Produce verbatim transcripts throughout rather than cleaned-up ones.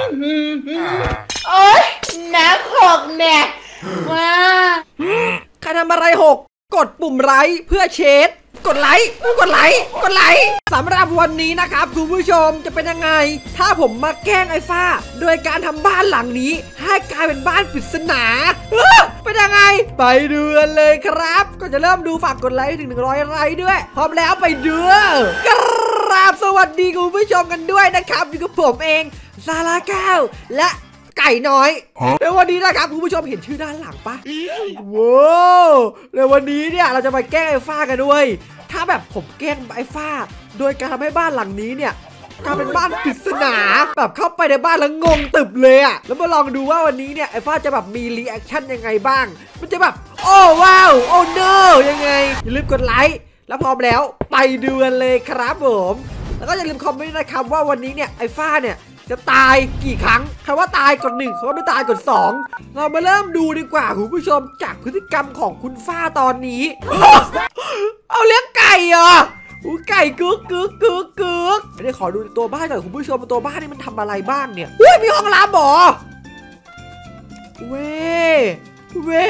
โอ๊ยนักหกเนี่ยว้าใครทำอะไรหกกดปุ่มไลค์เพื่อเชดกดไลค์กดไลค์กดไลค์สำหรับวันนี้นะครับคุณผู้ชมจะเป็นยังไงถ้าผมมาแกล้งไอ้ฟ้าโดยการทำบ้านหลังนี้ให้กลายเป็นบ้านปริศนาเป็นยังไงไปดูกันเลยครับก็จะเริ่มดูฝากกดไลค์ถึงหนึ่งร้อยไลค์ด้วยพร้อมแล้วไปดูกราบสวัสดีคุณผู้ชมกันด้วยนะครับอยู่กับผมเองซาลาเก้าและไก่น้อยในวันนี้นะครับคุณผู้ชมเห็นชื่อด้านหลังปะว้าวในวันนี้เนี่ยเราจะมาแกล้งไอ้ฟ้ากันด้วยถ้าแบบผมแกล้งไอ้ฟ้าโดยการทำให้บ้านหลังนี้เนี่ยกลายเป็นบ้านปริศนาแบบเข้าไปในบ้านแล้วงงตึบเลยอะแล้วมาลองดูว่าวันนี้เนี่ยไอ้ฟ้าจะแบบมีรีแอคชั่นยังไงบ้างมันจะแบบโอ้ว้าวโอ้โนยังไงอย่าลืมกดไลค์แล้วพร้อมแล้วไปดูกันเลยครับผมแล้วก็อย่าลืมคอมเมนต์นะครับว่าวันนี้เนี่ยไอ้ฟ้าเนี่ยจะตายกี่ครั้งคำว่าตายกดหนึ่งคำว่าไม่ตายกดสองเรามาเริ่มดูดีกว่าคุณผู้ชมจากพฤติกรรมของคุณฟ้าตอนนี้ เอาเลี้ยงไก่เหรออู้ไก่กึกกึกกึกกึกไม่ได้ขอดูตัวบ้านหน่อยคุณผู้ชมตัวบ้านนี่มันทำอะไรบ้างเนี่ยอุ้ยมีห้องน้ำหรอเว้เว้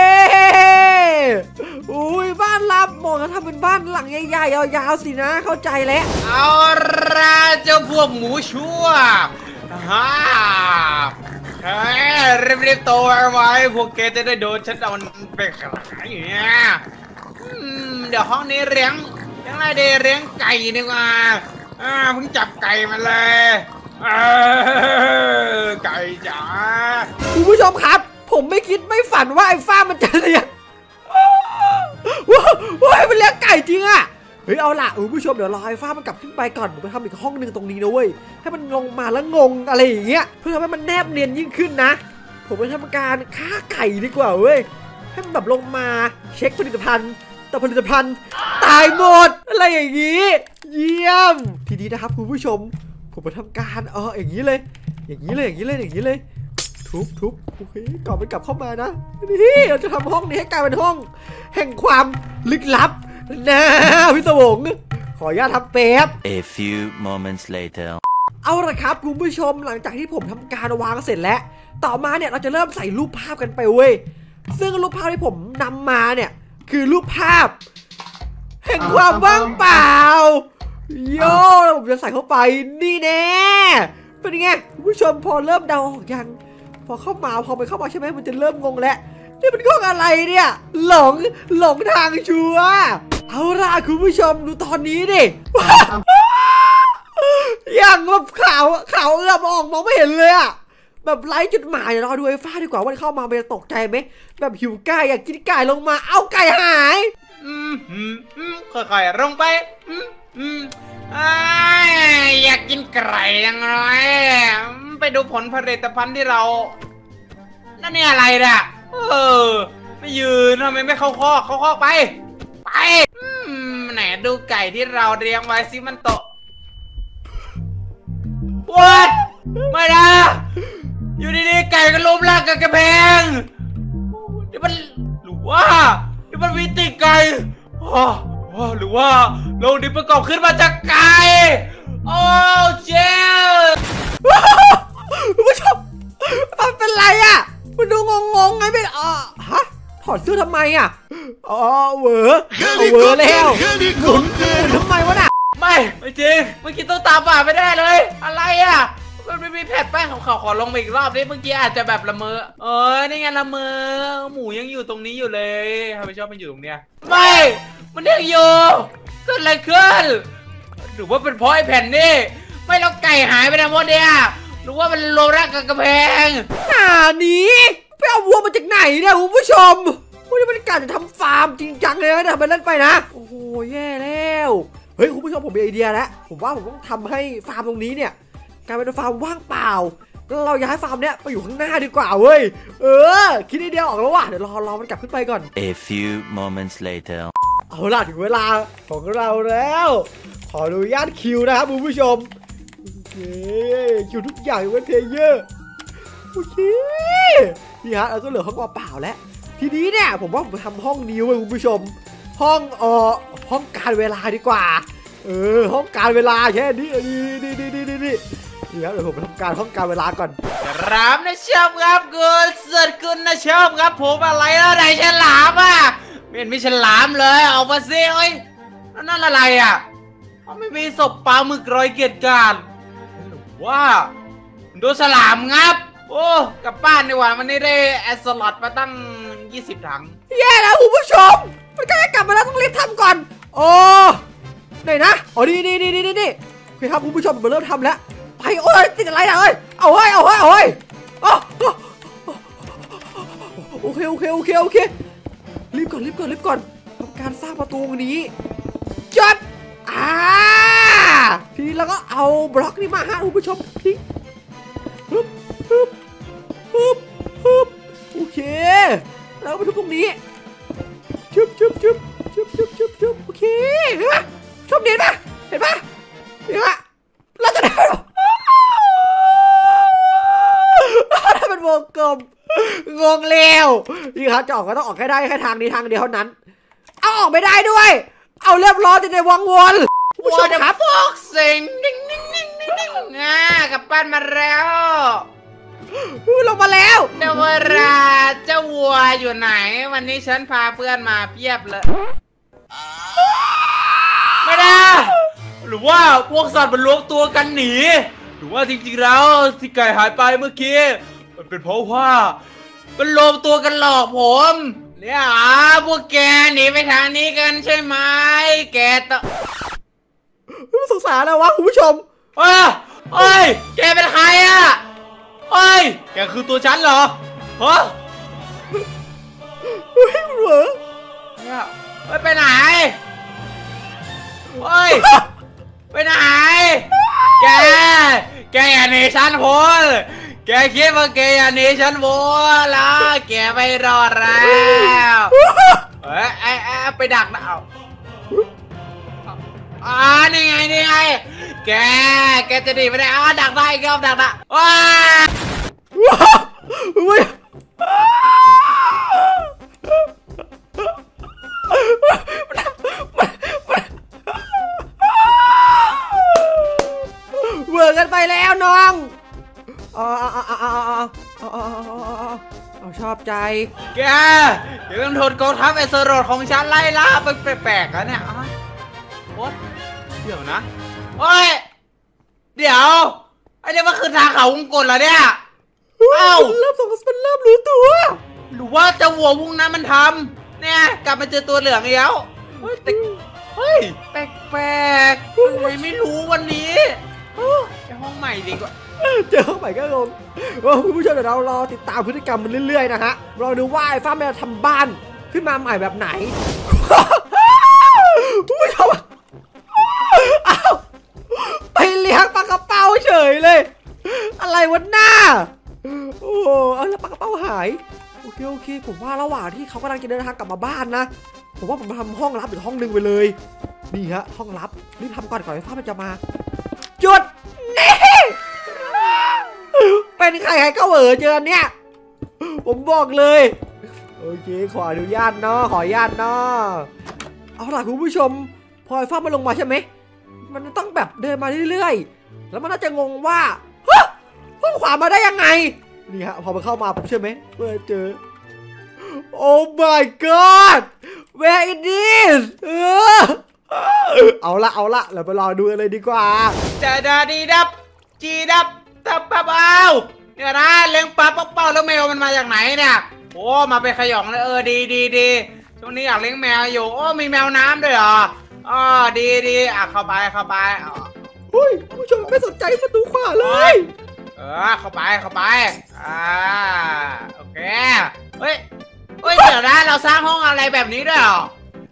อุ้ยบ้านรับหมดแล้วทำเป็นบ้านหลังใหญ่ๆยาวๆสินะเข้าใจแล้วเอาละเจ้าพวกหมูชั่วฮ่าเฮ้ยรีบๆโตไว้พวกแกจะได้โดนฉันเอามันไปขายอย่างเงี้ยเดี๋ยวห้องนี้เลี้ยงยังไงเดี๋ยวเลี้ยงไก่ดีกว่าอ่าเพิ่งจับไก่มาเลยไก่จ๋าคุณผู้ชมครับผมไม่คิดไม่ฝันว่าไอ้ฟ้ามันจะเลี้ยงว้ายมันเลี้ยงไก่จริงอะเฮ้ยเอาล่ะคุณผู้ชมเดี๋ยวรอไอ้ฟ้ามันกลับขึ้นไปก่อนผมไปทำอีกห้องหนึ่งตรงนี้นะเว้ยให้มันลงมาแล้วงงอะไรอย่างเงี้ยเพื่อทำให้มันแนบเนียนยิ่งขึ้นนะผมไปทำการฆ่าไก่ดีกว่าเว้ยให้มันแบบลงมาเช็คผลิตภัณฑ์แต่ผลิตภัณฑ์ตายหมดอะไรอย่างงี้เยี่ยมทีนี้นะครับคุณผู้ชมผมไปทำการเอออย่างนี้เลยอย่างนี้เลยอย่างนี้เลยอย่างนี้เลยทุบทุบโอเคก่อนมันกลับเข้ามานะนี่เราจะทำห้องนี้ให้กลายเป็นห้องแห่งความลึกลับนะพี่สวงขออนุญาตทำแป๊บ A few moments later เอาละครับคุณผู้ชมหลังจากที่ผมทำการวางเสร็จแล้วต่อมาเนี่ยเราจะเริ่มใส่รูปภาพกันไปเว้ยซึ่งรูปภาพที่ผมนำมาเนี่ยคือรูปภาพแห่งความว่างเปล่าโย่ผมจะใส่เข้าไปนี่แน่เป็นไงคุณผู้ชมพอเริ่มเดาออกยังพอเข้ามาพอไปเข้ามาใช่ไหมมันจะเริ่มงงแล้วนี่มันก็อะไรเนี่ยหลงหลงทางชัวเอาล่ะคุณผู้ชมดูตอนนี้ดิอย่างแบบขาวขาวเอื้อมออกมองไม่เห็นเลยอะแบบไร้จุดหมายเดี๋ยวรอดูไอ้ฟ้าดีกว่าว่าเข้ามามันจะตกใจไหมแบบหิวไก่อยากกินไก่ลงมาเอาไก่หายอืมอืมอืมค่อยๆลงไปอืมอืมอยากกินไก่ยังไงไปดูผลผลิตภัณฑ์ที่เรานั่นนี่อะไรเนี่ยเออไม่ยืนทำไมไม่เข้าคอกเข้าคอกไปไปไหนดูไก่ที่เราเรียงไว้ซิมันโตวัดไม่นะอยู่ดีๆไก่ก็ล้มลากกับกระแพงนี่มันหรือว่านี่มันวิติไก่ว้าหรือว่าโลกนี้ประกอบขึ้นมาจากไก่โอ้เจ้าคุณผู้ชมมันเป็นไรอ่ะมันดูงงๆไงเป็นอ่ะฮะถอดเสื้อทำไมอ่ะอ๋อเวอร์เวอร์แล้วหมุนหมุนทำไมวะน่ะไม่ไม่จริงเมื่อกี้ต้องตาป่าไม่ได้เลยอะไรอ่ะมันไม่มีแผ่นแป้งขาวๆขอลงไปอีกรอบนี้เมื่อกี้อาจจะแบบละเมอเออนี่ไงละเมอหมูยังอยู่ตรงนี้อยู่เลยทำไมชอบมันอยู่ตรงเนี้ยไม่มันยังอยู่เกิดอะไรขึ้นหรือว่าเป็นเพราะไอ้แผ่นนี่ไม่แล้วไก่หายไปไหนหมดเนี่ยหรือว่ามันโลรักกับกระแพงหน้านี้ไปเอาวัวมาจากไหนเนี่ยคุณผู้ชมวันนี้มันการจะทำฟาร์มจริงจังเลยนะทำไปเล่นไปนะโอ้โหแย่แล้วเฮ้ยคุณผู้ชมผมมีไอเดียแล้วผมว่าผมต้องทำให้ฟาร์มตรงนี้เนี่ยกลายเป็นฟาร์มว่างเปล่าแล้วเราย้ายฟาร์มเนี้ยไปอยู่ข้างหน้าดีกว่าเว้ยเออคิดไอเดียออกแล้วว่ะเดี๋ยวรอรอมันกลับขึ้นไปก่อน A few moments later เอาล่ะถึงเวลาของเราแล้วขออนุญาตคิวนะครับคุณผู้ชมโอเคคิวทุกอย่างเว้นเพลเยอร์โอเคนี่ฮะเราก็เหลือห้องเปล่าแล้วทีนี้เนี่ยผมว่าผมทำห้องนี้ไว้คุณผู้ชมห้องเอ่อห้องการเวลาดีกว่าเออห้องการเวลาแค่นี้นี่นี่นี่นี่นี่เดี๋ยวเดี๋ยวผมทำการท่องการเวลาก่อนครับนะชอบครับคุณสุดคุณนะชอบครับผมอะไรแล้วไหนฉลามอ่ะไม่เห็นมีฉลามเลยออกมาซิเอ้ยนั่นอะไรอ่ะไม่มีศพปลาหมึกรอยเกียรติการว้าดูฉลามงับโอ้กลับบ้านดีกว่าวันนี้ได้แอสลอตมาตั้งยี่สิบถังแย่แล้วคุณผู้ชมมันก็จะกลับมาแล้วต้องรีบทำก่อนโอ้ไหนนะอ๋อนี่นี่นี่นี่นี่โอเคครับคุณผู้ชมมาเริ่มทำแล้วไปโอ้ยติดอะไรอ่ะเอ้ยเอาเฮ้ยเอาเฮ้ยเอาเฮ้ยโอเคโอเคโอเคโอเครีบก่อนรีบก่อนรีบก่อนทำการสร้างประตูตรงนี้จัดอ่าทีนี้เราก็เอาบล็อกนี้มาฮะคุณผู้ชมทิ้งปึ๊บปึ๊บปึ๊บปึ๊บโอเคแล้วมาทุกตรงนี้ชึบชึบชึบชึบชึบชึบชึบโอเคเห็นปะชมเด่นปะเห็นปะเห็นปะเราจะได้หรอถ้าเป็นวงกลมงงเร็วนี่ครับจะออกก็ต้องออกแค่ได้แค่ทางนี้ทางเดียวเท่านั้นเอาออกไม่ได้ด้วยเอาเรียบร้อยในวังวนผู้ชมครับฟอกเสียงนิ่งนิ่งนิ่งนิ่งนิ่งอ่ากลับบ้านมาแล้วลงมาแล้วเดวราเจ้าวัวอยู่ไหนวันนี้ฉันพาเพื่อนมาเพียบเลยไม่ได้หรือว่าพวกสัตว์มันรวมตัวกันหนีหรือว่าจริงๆแล้วที่ไก่หายไปเมื่อกี้มันเป็นเพราะว่ามันรวมตัวกันหลอกผมเนี่ยอ่ะพวกแกหนีไปทางนี้กันใช่ไหมแกต่อสงสารนะวะคุณผู้ชมเอ้ยเอ้ยแกเป็นใครอ่ะเอ้ยแกคือตัวฉันเหรอฮะเฮ้ยเหรอเนี่ยเฮ้ยไปไหนเฮ้ยไปไหนแกแกอย่าหนีฉันพ้นแกคิดว่าแกอย่าหนีฉันพ้นแล้วแกไม่รอดแล้วเฮ้ยไอ้ไอ้ไปดักนะเอาอ่านี่ไงนี่ไงแกแกจะหนีไปได้อ่าดักได้แกเอาดักนะว้าว้ยเวิร์กกันไปแล้วน้องอ๋ออ๋ออ๋ออ๋ออ๋ออ๋อชอบใจแกเดี๋ยวต้องทนกองทัพเอสโรดของฉันไล่ล่าแปลกๆแล้วเนี่ยโอ๊ยเดี๋ยวนะโอ้ยเดี๋ยวไอ้เนี่ยมันคือทางเขาวงกลเหรอเนี่ยเอ้าเริ่มสงสัยมันเริ่มรู้ตัวหรือว่าจะวัววงนั้นมันทำเนี่ยกลับมาเจอตัวเหลืองแล้วเฮ้ยแต่เฮ้ยแปลกๆอะไรไม่รู้วันนี้ไปห้องใหม่ดีกว่าเจอห้องใหม่ก็งงว่าคุณผู้ชมเดี๋ยวเรารอติดตามพฤติกรรมมันเรื่อยๆนะฮะเราดูว่าไอ้ฟ้ามันจะทำบ้านขึ้นมาใหม่แบบไหนคุณผู้ชมอ้าวไปเลี้ยงปลากระเป๋าเฉยเลยอะไรวะหน้าโอ้เอาแล้วปลากระเป๋าหายโอเคโอเคผมว่าระหว่างที่เขากำลังจะเดินทางกลับมาบ้านนะผมว่าผมทำห้องลับอีกห้องนึงไปเลยนี่ฮะห้องลับรีบทำก่อนก่อนไอ้ฟ้ามันจะมาจุดนี่เป็นใครใครก็เหวอเจอเนี่ยผมบอกเลยโอเคขออนุญาตเนาะขออนุญาตเนาะเอาล่ะคุณผู้ชมพอไอ้ฟ้ามันลงมาใช่ไหมมันต้องแบบเดินมาเรื่อยๆแล้วมันน่าจะงงว่าห้องขวามาได้ยังไงนี่ฮะพอมันเข้ามาผมใช่ไหมเมื่อเจอโอ้ my god where it is เออเอาละเอาละเราไปรอดูกันเลยดีกว่าจะดาดีดับจีดับตับปะเป้าเนี่ยนะเลี้ยงปลาเป้าแล้วแมวมันมาจากไหนเนี่ยโอ้มาไปขย่องเลยเออดีดีดีช่วงนี้อยากเลี้ยงแมวอยู่โอ้มีแมวน้ำด้วยเหรออ๋อดีดีอ่ะเข้าไปเข้าไปอุ้ยผู้ชมไม่สนใจประตูขวาเลยเออเข้าไปเข้าไปอ่าโอเคเฮ้ยเฮ้ยเดี๋ยวนะเราสร้างห้องอะไรแบบนี้ด้วยเหรอ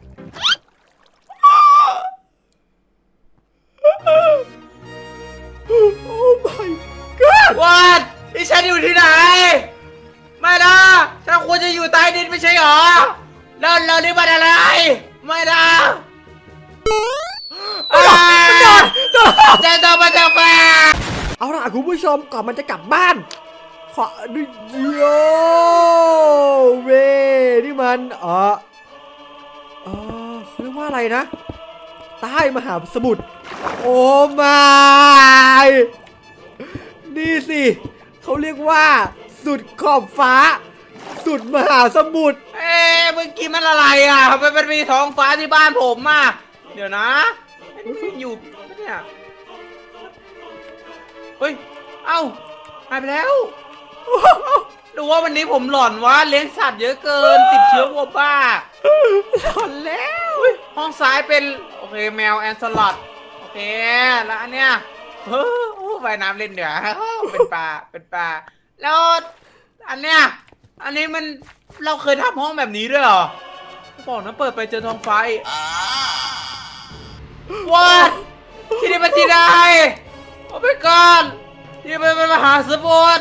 โอ้ my god วัดนี่ฉันอยู่ที่ไหนไม่นะฉันควรจะอยู่ใต้ดินไม่ใช่หรอแล้วเรานี่มันอะไรไม่นะจะต้องมาจากแฟเอาล่ะคุณผู้ชมก่อนมันจะกลับบ้านขอดูโยเวนี่มันเออเออเขาเรียกว่าอะไรนะใต้มหาสมุทรโอ้ my นี่สิเขาเรียกว่า สุดขอบฟ้า สุดมหาสมุทรเอ๊ะเมื่อกี้มันอะไรอ่ะทำไมมันมีท้องฟ้าที่บ้านผมอ่ะเดี๋ยวนะอยู่เนี่ยเฮ้ยเอ้าหายไปแล้วดูว่าวันนี้ผมหลอนวะเลี้ยงสัตว์เยอะเกินติดเชื้อวัวบ้าหลอนแล้วห้องซ้ายเป็นโอเคแมวแอนสลอตโอเคแล้วอันเนี้ยเฮ้อว่ายน้ำเล่นเดี๋ยวเป็นปลาเป็นปลาแล้วอันเนี้ยอันนี้มันเราเคยทำห้องแบบนี้ด้วยเหรอบอกนะเปิดไปเจอท้องฟ้าอีกวัดที่นี่เป็นที่ใดโอ้ไปก่อนที่นี่เป็นมหาสมุทร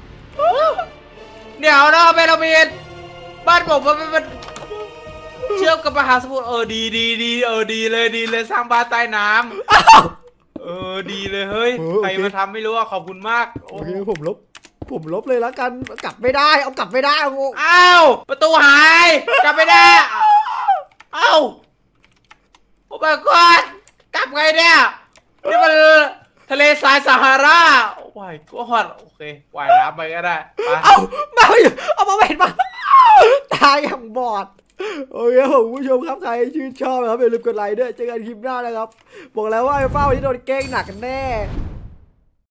เดี๋ยวนะเป็นเราเป็นบ้านผมมันเป็นเชื่อมกับมหาสมุทรเออดีดีดีเออดีเลยดีเลยสร้างบ้านใต้น้ำเออดีเลยเฮ้ยใครมาทำไม่รู้อ่ะขอบคุณมากโอเคผมลบผมลบเลยแล้วกันกลับไม่ได้เอากลับไม่ได้เอาอ้าวประตูหายกลับไม่ได้เอ้าโอ้ my god กลับไงเนี่ยนี่มันทะเลทรายซาฮาราว่ายก็ฮอดโอเคว่ายน้ำไปก็ได้ไปเอามาอยู่เอามาเห็นปะตายอย่างบอดโอเคผมผู้ชมครับใครชื่นชอบนะครับอย่าลืมกดไลค์ด้วยเจอกันคลิปหน้านะครับบอกแล้วว่าไอ้ฟ้าวันนี้โดนเก้งหนักกันแน่